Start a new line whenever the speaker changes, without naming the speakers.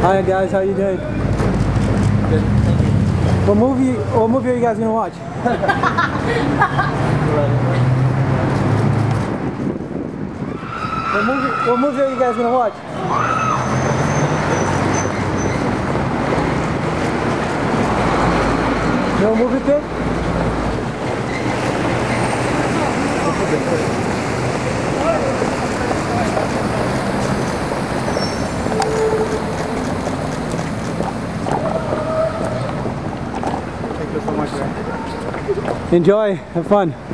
Hi guys, how you doing?
Good, thank you.
What movie are you guys gonna watch? What movie are you guys gonna watch? No movie pick?
Thank you so much, man.
Enjoy, have fun.